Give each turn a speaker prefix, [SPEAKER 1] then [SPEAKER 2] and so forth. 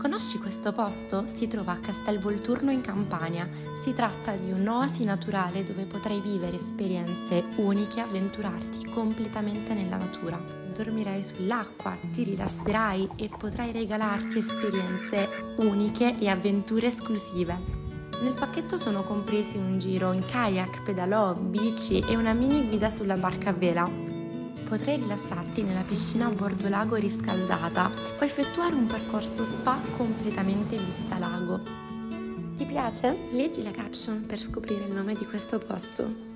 [SPEAKER 1] Conosci questo posto? Si trova a Castelvolturno in Campania. Si tratta di un'oasi naturale dove potrai vivere esperienze uniche e avventurarti completamente nella natura. Dormirai sull'acqua, ti rilasserai e potrai regalarti esperienze uniche e avventure esclusive. Nel pacchetto sono compresi un giro in kayak, pedalò, bici e una mini guida sulla barca a vela. Potrai rilassarti nella piscina a bordo lago riscaldata o effettuare un percorso spa completamente vista lago. Ti piace? Leggi la caption per scoprire il nome di questo posto.